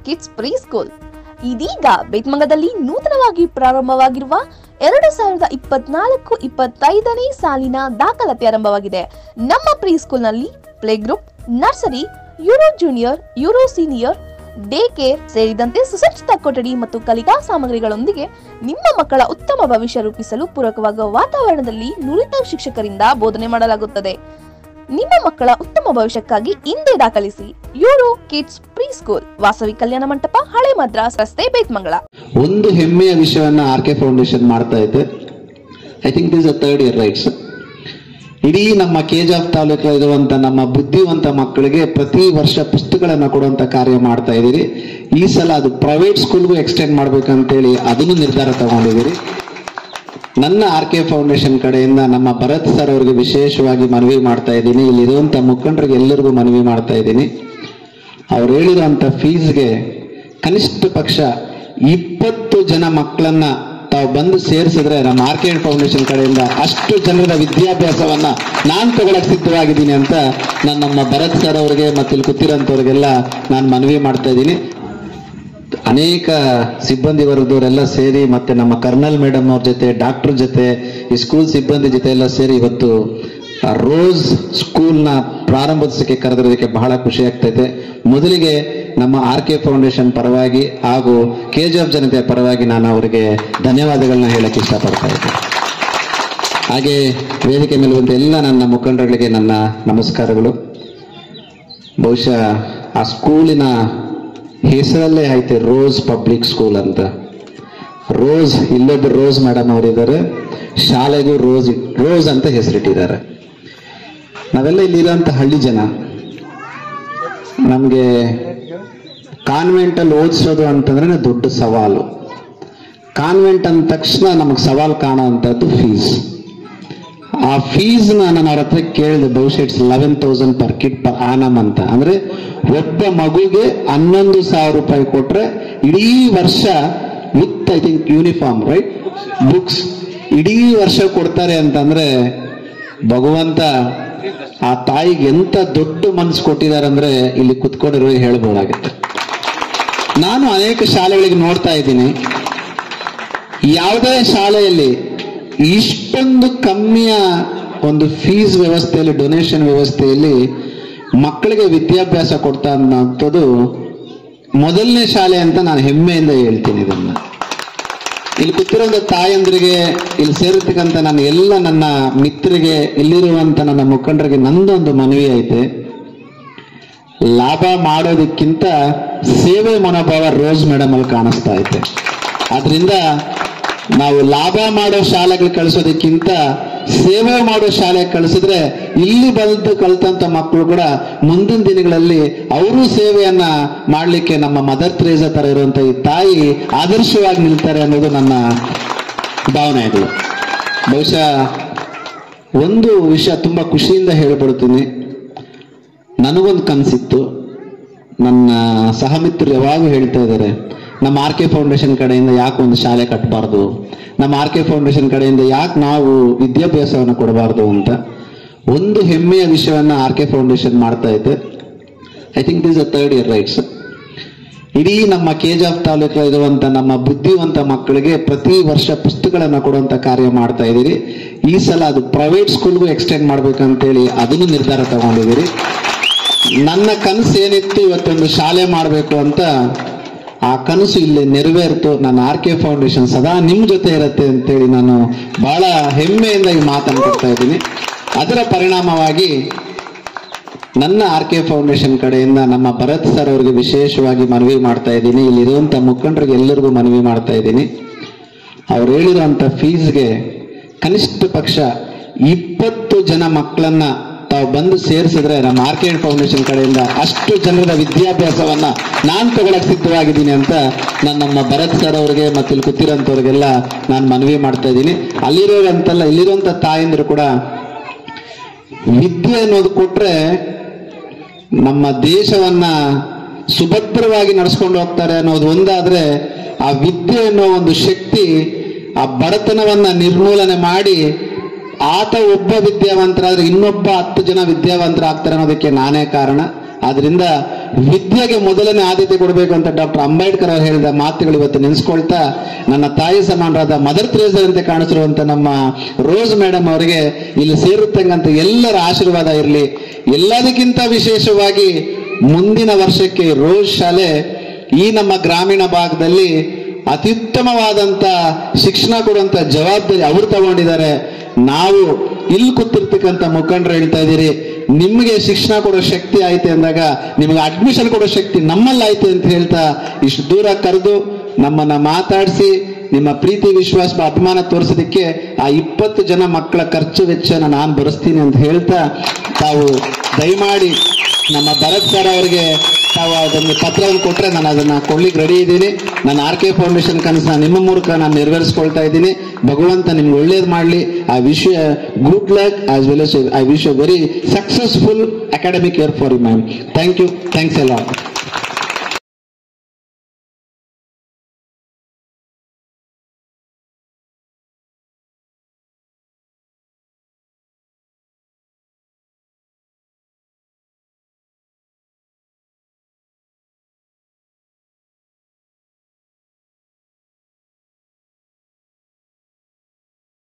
Kids pre school ಇದೀಗ ಬೇತ್ಮಂಗದಲ್ಲಿ ನೂತನವಾಗಿ ಪ್ರಾರಂಭವಾಗಿರುವ 2024-25ನೇ ಸಾಲಿನ ದಾಖಲಾತಿ ಆರಂಭವಾಗಿದೆ. ನಮ್ಮ ಪ್ರೀ ಸ್ಕೂಲ್ನಲ್ಲಿ play group, nursery, Euro junior, Euro senior, day care ಸೇರಿದಂತೆ ಸುಸಜ್ಜಿತ ಕೊಠಡಿ ಮತ್ತು ಕಲಿಕಾ ಸಾಮಗ್ರಿಗಳೊಂದಿಗೆ ನಿಮ್ಮ ಮಕ್ಕಳ ಉತ್ತಮ ಭವಿಷ್ಯ ರೂಪಿಸಲು ಪೂರಕವಾಗುವ ವಾತಾವರಣದಲ್ಲಿ ನುರಿತ ಶಿಕ್ಷಕರಿಂದ ಬೋಧನೆ ಮಾಡಲಾಗುತ್ತದೆ. ನಿಮ್ಮ ಮಕ್ಕಳ ಉತ್ತಮ ಭವಿಷ್ಯಕ್ಕಾಗಿ ಇಂದೇ ದಾಖಲಿಸಿ. Euro kids pre school, Vasavi Kalyana Mantapa, ಹಳೆ ಮದ್ರಾಸ್ ರಸ್ತೆ, ಬೇತ್ಮಂಗಲ. ಒಂದು ಹೆಮ್ಮೆಯ ವಿಷಯವನ್ನ ಆರ್ಕೆ ಫೌಂಡೇಶನ್ ಮಾಡ್ತಾ ಇದೆ. I think this a third year rights. ಇಡೀ ನಮ್ಮ ಕೆಜಾಫ್ ತಾಲೂಕಿರುವಂತ ನಮ್ಮ ಬುದ್ಧಿವಂತ ಮಕ್ಕಳಿಗೆ ಪ್ರತಿ ವರ್ಷ ಪುಸ್ತಕಗಳನ್ನ ಕೊಡುವಂತ ಕಾರ್ಯ ಮಾಡ್ತಾ ಇದ್ದೀರಿ. ಈ ಸಲ ಅದು ಪ್ರೈವೇಟ್ ಸ್ಕೂಲ್ಗೂ ಎಕ್ಸ್ಟೆಂಡ್ ಮಾಡ್ಬೇಕಂತೇಳಿ ಅದನ್ನು ನಿರ್ಧಾರ ತಗೊಂಡಿದ್ದೀರಿ. ನನ್ನ ಆರ್ಕೆ ಫೌಂಡೇಶನ್ ಕಡೆಯಿಂದ ನಮ್ಮ ಭರತ್ ಸರ್ ಅವರಿಗೆ ವಿಶೇಷವಾಗಿ ಮನವಿ ಮಾಡ್ತಾ ಇದ್ದೀನಿ. ಇಲ್ಲಿರುವಂತ ಮುಖಂಡರಿಗೆ ಎಲ್ಲರಿಗೂ ಮನವಿ ಮಾಡ್ತಾ ಇದ್ದೀನಿ. ಅವ್ರು ಹೇಳಿರುವಂತ ಫೀಸ್ಗೆ ಕನಿಷ್ಠ ಪಕ್ಷ 20 ಜನ ಮಕ್ಕಳನ್ನ ತಾವು ಬಂದು ಸೇರಿಸಿದ್ರೆ ನಮ್ಮ ಆರ್ಕೆ ಫೌಂಡೇಶನ್ ಕಡೆಯಿಂದ ಅಷ್ಟು ಜನರ ವಿದ್ಯಾಭ್ಯಾಸವನ್ನ ನಾನು ತಗೊಳಕ್ ಸಿದ್ಧವಾಗಿದ್ದೀನಿ ಅಂತ ನಾನು ನಮ್ಮ ಭರತ್ ಸರ್ ಅವರಿಗೆ ಮತ್ತೆ ಇಲ್ಲಿ ಕೂತಿರೋಂಥವ್ರಿಗೆಲ್ಲ ನಾನು ಮನವಿ ಮಾಡ್ತಾ ಇದ್ದೀನಿ. ಅನೇಕ ಸಿಬ್ಬಂದಿ ವರ್ಗದವರೆಲ್ಲ ಸೇರಿ ಮತ್ತೆ ನಮ್ಮ ಕರ್ನಲ್ ಮೇಡಮ್ ಅವ್ರ ಜೊತೆ, ಡಾಕ್ಟರ್ ಜೊತೆ, ಈ ಸ್ಕೂಲ್ ಸಿಬ್ಬಂದಿ ಜೊತೆ ಎಲ್ಲ ಸೇರಿ ಇವತ್ತು ರೋಸ್ ಸ್ಕೂಲ್ನ ಪ್ರಾರಂಭಿಸಕ್ಕೆ ಕರೆದಿರೋದಕ್ಕೆ ಬಹಳ ಖುಷಿ ಆಗ್ತೈತೆ. ಮೊದಲಿಗೆ ನಮ್ಮ ಆರ್ಕೆ ಫೌಂಡೇಶನ್ ಪರವಾಗಿ ಹಾಗೂ ಕೆಜಿಎಫ್ ಜನತೆಯ ಪರವಾಗಿ ನಾನು ಅವರಿಗೆ ಧನ್ಯವಾದಗಳನ್ನ ಹೇಳಕ್ಕೆ ಇಷ್ಟಪಡ್ತಾ ಇದ್ದೆ. ಹಾಗೆ ವೇದಿಕೆ ಮೇಲೆ ಬಂದ ಎಲ್ಲ ನನ್ನ ಮುಖಂಡರುಗಳಿಗೆ ನನ್ನ ನಮಸ್ಕಾರಗಳು. ಬಹುಶಃ ಆ ಸ್ಕೂಲಿನ ಹೆಸರಲ್ಲೇ ಐತೆ ರೋಸ್ ಪಬ್ಲಿಕ್ ಸ್ಕೂಲ್ ಅಂತ. ರೋಸ್, ಇಲ್ಲೊಬ್ಬರು ರೋಸ್ ಮೇಡಮ್ ಅವರಿದ್ದಾರೆ, ಶಾಲೆಗೂ ರೋಸ್ ಅಂತ ಹೆಸರಿಟ್ಟಿದ್ದಾರೆ. ನಾವೆಲ್ಲ ಇಲ್ಲಿರೋಂಥ ಹಳ್ಳಿ ಜನ, ನಮಗೆ ಕಾನ್ವೆಂಟ್ ಅಲ್ಲಿ ಓದಿಸೋದು ಅಂತಂದ್ರೆ ದೊಡ್ಡ ಸವಾಲು. ಕಾನ್ವೆಂಟ್ ಅಂದ ತಕ್ಷಣ ನಮಗೆ ಸವಾಲು ಕಾಣುವಂಥದ್ದು ಫೀಸ್. ಆ ಫೀಸ್ನ ನಾನು ಅವ್ರ ಹತ್ರ ಕೇಳಿದೆ. ಬಹುಶಃ it's 11,000 per kid per annum ಅಂತ. ಅಂದ್ರೆ ಒಬ್ಬ ಮಗುಗೆ 11,000 ರೂಪಾಯಿ ಕೊಟ್ರೆ ಇಡೀ ವರ್ಷ with I think uniform, right, books ಇಡೀ ವರ್ಷ ಕೊಡ್ತಾರೆ ಅಂತಂದ್ರೆ ಭಗವಂತ ಆ ತಾಯಿಗೆ ಎಂತ ದೊಡ್ಡ ಮನಸ್ಸು ಕೊಟ್ಟಿದ್ದಾರೆ ಅಂದ್ರೆ ಇಲ್ಲಿ ಕುತ್ಕೊಂಡಿರೋ ಹೇಳ್ಬೋದಾಗುತ್ತೆ. ನಾನು ಅನೇಕ ಶಾಲೆಗಳಿಗೆ ನೋಡ್ತಾ ಇದ್ದೀನಿ, ಯಾವುದೇ ಶಾಲೆಯಲ್ಲಿ ಇಷ್ಟೊಂದು ಕಮ್ಮಿಯ ಒಂದು ಫೀಸ್ ವ್ಯವಸ್ಥೆಯಲ್ಲಿ, ಡೊನೇಷನ್ ವ್ಯವಸ್ಥೆಯಲ್ಲಿ ಮಕ್ಕಳಿಗೆ ವಿದ್ಯಾಭ್ಯಾಸ ಕೊಡ್ತಾ ಅನ್ನೋಂಥದ್ದು ಮೊದಲನೇ ಶಾಲೆ ಅಂತ ನಾನು ಹೆಮ್ಮೆಯಿಂದ ಹೇಳ್ತೀನಿ. ಇದನ್ನ ಇಲ್ಲಿ ಕೂತಿರುವಂತ ತಾಯಂದ್ರಿಗೆ, ಇಲ್ಲಿ ಸೇರಿರ್ತಕ್ಕಂಥ ನನ್ನ ಮಿತ್ರರಿಗೆ, ಇಲ್ಲಿರುವಂತ ನನ್ನ ಮುಖಂಡರಿಗೆ ನಂದೊಂದು ಮನವಿ ಐತೆ. ಲಾಭ ಮಾಡೋದಕ್ಕಿಂತ ಸೇವೆ ಮನೋಭಾವ ರೋಸ್ ಮೇಡಮ್ ಅಲ್ಲಿ ಕಾಣಿಸ್ತಾ ಐತೆ. ಆದ್ರಿಂದ ನಾವು ಲಾಭ ಮಾಡೋ ಶಾಲೆಗಳು ಕಳಿಸೋದಕ್ಕಿಂತ ಸೇವೆ ಮಾಡೋ ಶಾಲೆ ಕಳಿಸಿದ್ರೆ ಇಲ್ಲಿ ಬಂದು ಕಲಿತಂತ ಮಕ್ಕಳು ಕೂಡ ಮುಂದಿನ ದಿನಗಳಲ್ಲಿ ಅವರು ಸೇವೆಯನ್ನ ಮಾಡ್ಲಿಕ್ಕೆ ನಮ್ಮ ಮದರ್ ತೆರೇಸಾ ತರ ಇರುವಂತ ಈ ತಾಯಿ ಆದರ್ಶವಾಗಿ ನಿಲ್ತಾರೆ ಅನ್ನೋದು ನನ್ನ ಭಾವನೆ ಇದೆ. ಬಹುಶಃ ಒಂದು ವಿಷಯ ತುಂಬಾ ಖುಷಿಯಿಂದ ಹೇಳ್ಬಿಡ್ತೀನಿ. ನನಗೊಂದು ಕನಸಿತ್ತು, ನನ್ನ ಸಹಮಿತ್ರರು ಯಾವಾಗೂ ಹೇಳ್ತಾ ಇದ್ದಾರೆ, ನಮ್ಮ ಆರ್ಕೆ ಫೌಂಡೇಶನ್ ಕಡೆಯಿಂದ ಯಾಕೆ ಒಂದು ಶಾಲೆ ಕಟ್ಟಬಾರ್ದು, ನಮ್ಮ ಆರ್ಕೆ ಫೌಂಡೇಶನ್ ಕಡೆಯಿಂದ ಯಾಕೆ ನಾವು ವಿದ್ಯಾಭ್ಯಾಸವನ್ನು ಕೊಡಬಾರ್ದು ಅಂತ. ಒಂದು ಹೆಮ್ಮೆಯ ವಿಷಯವನ್ನ ಆರ್ಕೆ ಫೌಂಡೇಶನ್ ಮಾಡ್ತಾ ಇದೆ. I think this a third year rights. ಇಡೀ ನಮ್ಮ ಕೆಜಾಫ್ ತಾಲೂಕಿರುವಂತ ನಮ್ಮ ಬುದ್ಧಿವಂತ ಮಕ್ಕಳಿಗೆ ಪ್ರತಿ ವರ್ಷ ಪುಸ್ತಕಗಳನ್ನ ಕೊಡುವಂತ ಕಾರ್ಯ ಮಾಡ್ತಾ ಇದ್ದೀರಿ. ಈ ಸಲ ಅದು ಪ್ರೈವೇಟ್ ಸ್ಕೂಲ್ಗೂ ಎಕ್ಸ್ಟೆಂಡ್ ಮಾಡ್ಬೇಕಂತೇಳಿ ಅದನ್ನು ನಿರ್ಧಾರ ತಗೊಂಡಿದ್ದೀರಿ. ನನ್ನ ಕನಸು ಏನಿತ್ತು, ಇವತ್ತೊಂದು ಶಾಲೆ ಮಾಡಬೇಕು ಅಂತ, ಆ ಕನಸು ಇಲ್ಲಿ ನೆರವೇರ್ತು. ನನ್ನ ಆರ್ಕೆ ಫೌಂಡೇಶನ್ ಸದಾ ನಿಮ್ ಜೊತೆ ಇರುತ್ತೆ ಅಂತೇಳಿ ನಾನು ಬಹಳ ಹೆಮ್ಮೆಯಿಂದ ಈ ಮಾತನ್ನು ಕೊಡ್ತಾ ಇದ್ದೀನಿ. ಅದರ ಪರಿಣಾಮವಾಗಿ ನನ್ನ ಆರ್ಕೆ ಫೌಂಡೇಶನ್ ಕಡೆಯಿಂದ ನಮ್ಮ ಭರತ್ ಸರ್ ಅವರಿಗೆ ವಿಶೇಷವಾಗಿ ಮನವಿ ಮಾಡ್ತಾ ಇದ್ದೀನಿ. ಇಲ್ಲಿರುವಂತ ಮುಖಂಡರಿಗೆ ಎಲ್ಲರಿಗೂ ಮನವಿ ಮಾಡ್ತಾ ಇದ್ದೀನಿ. ಅವ್ರು ಹೇಳಿರುವಂತ ಫೀಸ್ಗೆ ಕನಿಷ್ಠ ಪಕ್ಷ 20 ಜನ ಮಕ್ಕಳನ್ನ ತಾವು ಬಂದು ಸೇರಿಸಿದ್ರೆ ನಮ್ಮ ಆರ್ಕೆ ಫೌಂಡೇಶನ್ ಕಡೆಯಿಂದ ಅಷ್ಟು ಜನರ ವಿದ್ಯಾಭ್ಯಾಸವನ್ನ ನಾನು ತಗೊಳಕ್ ಸಿದ್ಧವಾಗಿದ್ದೀನಿ ಅಂತ ನಾನು ನಮ್ಮ ಭರತ್ ಸರ್ ಅವರಿಗೆ ಮತ್ತೆ ಇಲ್ಲಿ ಕೂತಿರೋಂಥವ್ರಿಗೆಲ್ಲ ನಾನು ಮನವಿ ಮಾಡ್ತಾ ಇದ್ದೀನಿ. ಇಲ್ಲಿರುವಂತ ತಾಯಂದಿರು ಕೂಡ ವಿದ್ಯೆ ಅನ್ನೋದು ಕೊಟ್ರೆ ನಮ್ಮ ದೇಶವನ್ನ ಸುಭದ್ರವಾಗಿ ನಡೆಸ್ಕೊಂಡು ಹೋಗ್ತಾರೆ ಅನ್ನೋದು ಒಂದಾದ್ರೆ, ಆ ವಿದ್ಯೆ ಅನ್ನೋ ಒಂದು ಶಕ್ತಿ ಆ ಬಡತನವನ್ನ ನಿರ್ಮೂಲನೆ ಮಾಡಿ ಆತ ಒಬ್ಬ ವಿದ್ಯಾವಂತರಾದ್ರೆ ಇನ್ನೊಬ್ಬ 10 ಜನ ವಿದ್ಯಾವಂತರಾಗ್ತಾರೆ ಅನ್ನೋದಕ್ಕೆ ನಾನೇ ಕಾರಣ. ಆದ್ರಿಂದ ವಿದ್ಯೆಗೆ ಮೊದಲನೇ ಆದ್ಯತೆ ಕೊಡಬೇಕು ಅಂತ ಡಾಕ್ಟರ್ ಅಂಬೇಡ್ಕರ್ ಅವರು ಹೇಳಿದ ಮಾತುಗಳು ಇವತ್ತು ನೆನೆಸ್ಕೊಳ್ತಾ, ನನ್ನ ತಾಯಿ ಸಮಾನರಾದ ಮದರ್ ತೆರೇಸರಂತೆ ಕಾಣಿಸಿರುವಂತ ನಮ್ಮ ರೋಸ್ ಮೇಡಮ್ ಅವರಿಗೆ ಇಲ್ಲಿ ಸೇರುತ್ತಂಗಂತ ಎಲ್ಲರ ಆಶೀರ್ವಾದ ಇರಲಿ. ಎಲ್ಲದಕ್ಕಿಂತ ವಿಶೇಷವಾಗಿ ಮುಂದಿನ ವರ್ಷಕ್ಕೆ ರೋಸ್ ಶಾಲೆ ಈ ನಮ್ಮ ಗ್ರಾಮೀಣ ಭಾಗದಲ್ಲಿ ಅತ್ಯುತ್ತಮವಾದಂತ ಶಿಕ್ಷಣ ಕೊಡುವಂತ ಜವಾಬ್ದಾರಿ ಅವರು ತಗೊಂಡಿದ್ದಾರೆ. ನಾವು ಇಲ್ಲಿ ಕೂತಿರ್ತಕ್ಕಂಥ ಮುಖಂಡರು ಹೇಳ್ತಾ ಇದ್ದೀರಿ, ನಿಮಗೆ ಶಿಕ್ಷಣ ಕೊಡೋ ಶಕ್ತಿ ಆಯ್ತು ಅಂದಾಗ ನಿಮಗೆ ಅಡ್ಮಿಷನ್ ಕೊಡೋ ಶಕ್ತಿ ನಮ್ಮಲ್ಲಿ ಆಯ್ತು ಅಂತ ಹೇಳ್ತಾ ಇಷ್ಟು ದೂರ ಕರೆದು ನಮ್ಮನ್ನ ಮಾತಾಡಿಸಿ ನಿಮ್ಮ ಪ್ರೀತಿ ವಿಶ್ವಾಸ ಅಭಿಮಾನ ತೋರಿಸೋದಕ್ಕೆ ಆ 20 ಜನ ಮಕ್ಕಳ ಖರ್ಚು ವೆಚ್ಚನ ನಾನು ಭರಿಸ್ತೀನಿ ಅಂತ ಹೇಳ್ತಾ, ತಾವು ದಯಮಾಡಿ ನಮ್ಮ ಭರತ್ ಸರ್ ಅವರಿಗೆ ತಾವು ಅದನ್ನು ಪತ್ರವನ್ನು ಕೊಟ್ಟರೆ ನಾನು ಅದನ್ನ ಕೊಡ್ಲಿಕ್ಕೆ ರೆಡಿ ಇದ್ದೀನಿ. ನಾನು RK ಫೌಂಡೇಶನ್ ಕನಸನ್ನ ನಿಮ್ಮ ಮೂಲಕ ನಾನು ನೆರವೇರಿಸ್ಕೊಳ್ತಾ ಇದ್ದೀನಿ. ಭಗವಂತ ನಿಮ್ಗೆ ಒಳ್ಳೇದು ಮಾಡಲಿ. I wish you good luck as well as I wish you very successful academic year for you ma'am. Thank you. Thanks a lot.